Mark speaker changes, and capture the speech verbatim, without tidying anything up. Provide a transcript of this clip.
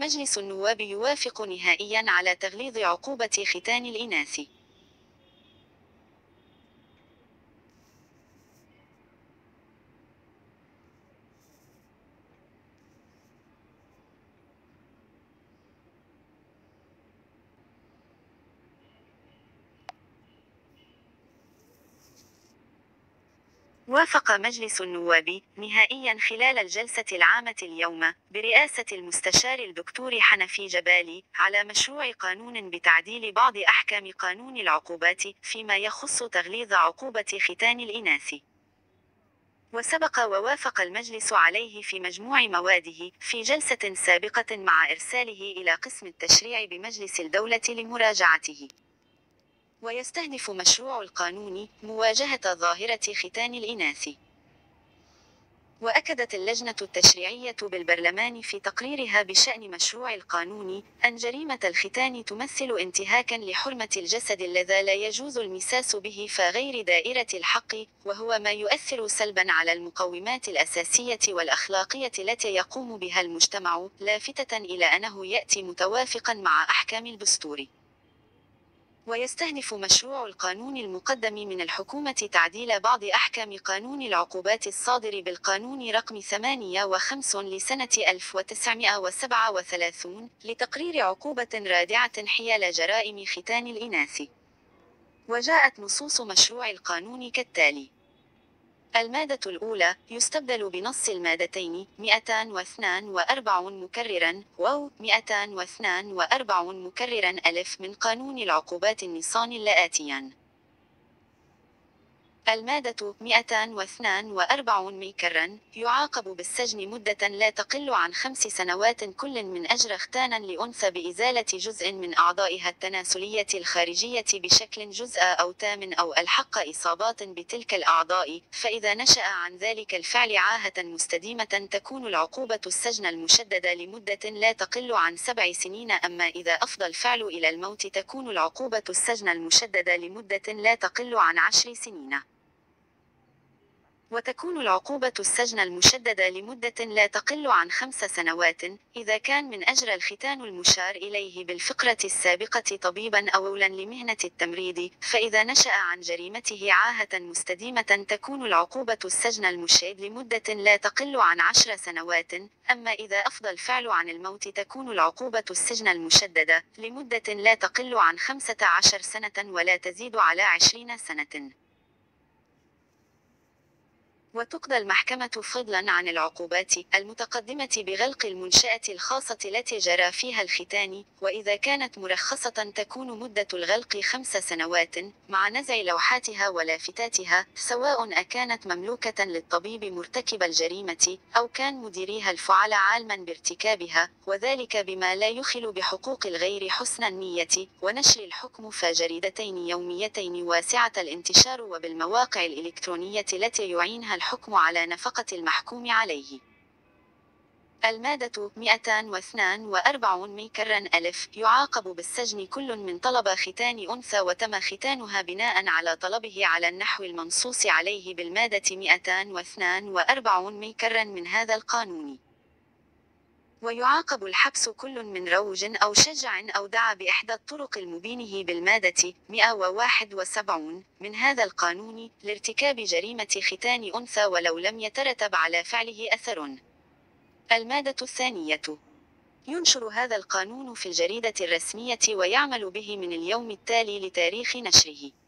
Speaker 1: مجلس النواب يوافق نهائيا على تغليظ عقوبة ختان الإناث. وافق مجلس النواب نهائيا خلال الجلسة العامة اليوم برئاسة المستشار الدكتور حنفي جبالي على مشروع قانون بتعديل بعض أحكام قانون العقوبات فيما يخص تغليظ عقوبة ختان الإناث. وسبق ووافق المجلس عليه في مجموع مواده في جلسة سابقة مع إرساله إلى قسم التشريع بمجلس الدولة لمراجعته. ويستهدف مشروع القانون مواجهة ظاهرة ختان الإناث. وأكدت اللجنة التشريعية بالبرلمان في تقريرها بشأن مشروع القانون أن جريمة الختان تمثل انتهاكا لحرمة الجسد الذي لا يجوز المساس به في غير دائرة الحق، وهو ما يؤثر سلبا على المقومات الأساسية والأخلاقية التي يقوم بها المجتمع، لافتة إلى أنه يأتي متوافقا مع أحكام الدستور. ويستهدف مشروع القانون المقدم من الحكومة تعديل بعض أحكام قانون العقوبات الصادر بالقانون رقم ثمانية وخمسين لسنة ألف وتسعمائة وسبعة وثلاثين لتقرير عقوبة رادعة حيال جرائم ختان الإناث. وجاءت نصوص مشروع القانون كالتالي: المادة الأولى يستبدل بنص المادتين مئتان واثنان وأربعين مكررا و مئتان واثنان وأربعين مكررا ألف من قانون العقوبات النصان اللآتيان. المادة مئتان واثنان وأربعين مكرا يعاقب بالسجن مدة لا تقل عن خمس سنوات كل من أجر ختانا لأنثى بإزالة جزء من أعضائها التناسلية الخارجية بشكل جزء أو تام أو ألحق إصابات بتلك الأعضاء، فإذا نشأ عن ذلك الفعل عاهة مستديمة تكون العقوبة السجن المشدد لمدة لا تقل عن سبع سنين، أما إذا أفضى الفعل إلى الموت تكون العقوبة السجن المشدد لمدة لا تقل عن عشر سنين. وتكون العقوبة السجن المشدد لمدة لا تقل عن خمس سنوات إذا كان من أجر الختان المشار إليه بالفقرة السابقة طبيبا أو أولا لمهنة التمريض، فإذا نشأ عن جريمته عاهة مستديمة تكون العقوبة السجن المشد لمدة لا تقل عن عشر سنوات، أما إذا أفضى الفعل عن الموت تكون العقوبة السجن المشددة لمدة لا تقل عن خمسة عشر سنة ولا تزيد على عشرين سنة. وتقضى المحكمة فضلا عن العقوبات المتقدمة بغلق المنشأة الخاصة التي جرى فيها الختان، وإذا كانت مرخصة تكون مدة الغلق خمس سنوات مع نزع لوحاتها ولافتاتها، سواء أكانت مملوكة للطبيب مرتكب الجريمة أو كان مديريها الفعل عالما بارتكابها، وذلك بما لا يخل بحقوق الغير حسن النية. ونشر الحكم في جريدتين يوميتين واسعة الانتشار وبالمواقع الإلكترونية التي يعينها الحكم على نفقة المحكوم عليه. المادة مئتان واثنان وأربعين مكرا ألف يعاقب بالسجن كل من طلب ختان أنثى وتم ختانها بناء على طلبه على النحو المنصوص عليه بالمادة مئتان واثنان وأربعين مكرا من هذا القانون. ويعاقب الحبس كل من روج أو شجع أو دعا بإحدى الطرق المبينه بالمادة مئة وواحد وسبعين من هذا القانون لارتكاب جريمة ختان أنثى ولو لم يترتب على فعله أثر. المادة الثانية ينشر هذا القانون في الجريدة الرسمية ويعمل به من اليوم التالي لتاريخ نشره.